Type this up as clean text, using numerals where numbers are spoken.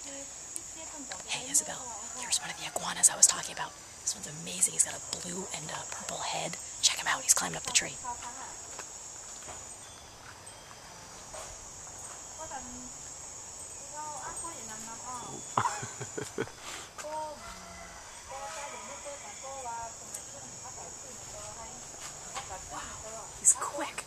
Hey, Isabel, here's one of the iguanas I was talking about. This one's amazing. He's got a blue and a purple head. Check him out. He's climbing up the tree. Wow, he's quick.